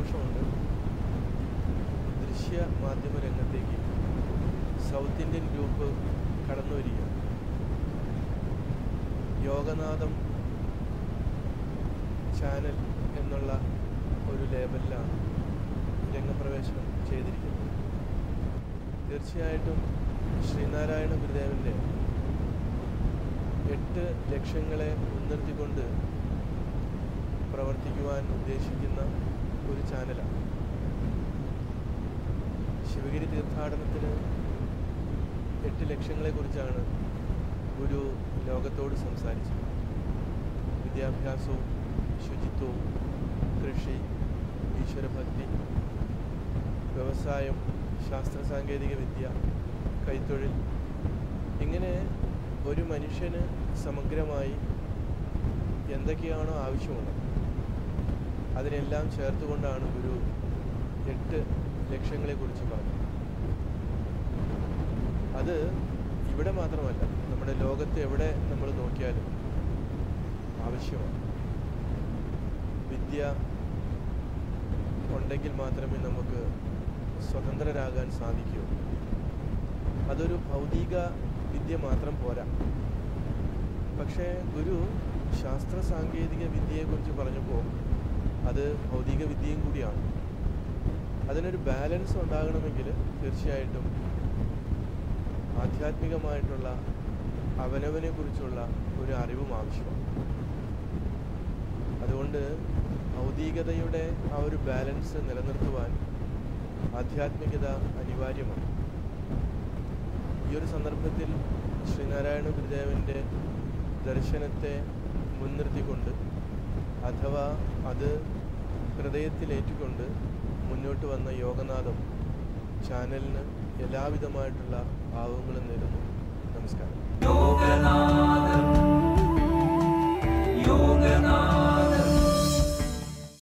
സന്തോഷമുണ്ട്. ദൃശ്യ മാധ്യമ രംഗത്തേക്ക് സൗത്ത് ഇന്ത്യൻ ഗ്രൂപ്പ് കടന്നു വരിക. യോഗനാഥം ചാനൽ എന്നുള്ള ഒരു ലേബലിലാണ് രംഗപ്രവേശനം ചെയ്തിരിക്കുന്നത്. തീർച്ചയായിട്ടും ശ്രീനാരായണ ഗുരുദേവൻ്റെ 8 ലക്ഷ്യങ്ങളെ മുൻനിർത്തിക്കൊണ്ട് പ്രവർത്തിക്കുവാൻ ഉദ്ദേശിക്കുന്ന ഒരു ചാനലാണ്. ശിവഗിരി തീർത്ഥാടനത്തിന് 8 ലക്ഷ്യങ്ങളെക്കുറിച്ചാണ് ഗുരു ലോകത്തോട് സംസാരിച്ചത്. വിദ്യാഭ്യാസവും ശുചിത്വവും, കൃഷി, ഈശ്വരഭക്തി, വ്യവസായം, ശാസ്ത്ര സാങ്കേതിക വിദ്യ, കൈത്തൊഴിൽ, ഇങ്ങനെ ഒരു മനുഷ്യന് സമഗ്രമായി എന്തൊക്കെയാണോ ആവശ്യമുള്ളത് അതിനെല്ലാം ചേർത്തുകൊണ്ടാണ് ഗുരു 8 ലക്ഷ്യങ്ങളെക്കുറിച്ച് പറഞ്ഞത്. അത് ഇവിടെ മാത്രമല്ല, നമ്മുടെ ലോകത്ത് എവിടെ നമ്മൾ നോക്കിയാലും ആവശ്യമാണ്. വിദ്യ ഉണ്ടെങ്കിൽ മാത്രമേ നമുക്ക് സ്വതന്ത്രരാകാൻ സാധിക്കൂ. അതൊരു ഭൗതിക വിദ്യ മാത്രം പോരാ. പക്ഷേ ഗുരു ശാസ്ത്ര സാങ്കേതിക വിദ്യയെക്കുറിച്ച് പറഞ്ഞപ്പോൾ അത് ഭൗതിക വിദ്യയും കൂടിയാണ്. അതിനൊരു ബാലൻസ് ഉണ്ടാകണമെങ്കിൽ തീർച്ചയായിട്ടും ആധ്യാത്മികമായിട്ടുള്ള അവനവനെക്കുറിച്ചുള്ള ഒരു അറിവും ആവശ്യമാണ്. അതുകൊണ്ട് ഭൗതികതയുടെ ആ ഒരു ബാലൻസ് നിലനിർത്തുവാൻ ആധ്യാത്മികത അനിവാര്യമാണ്. ഈ ഒരു സന്ദർഭത്തിൽ ശ്രീനാരായണ ഗുരുദേവൻ്റെ ദർശനത്തെ മുൻനിർത്തിക്കൊണ്ട്, അഥവാ അത് ഹൃദയത്തിലേറ്റുകൊണ്ട് മുന്നോട്ട് വന്ന യോഗനാഥം ചാനലിന് എല്ലാവിധമായിട്ടുള്ള ഭാവങ്ങളും നേരുന്നു.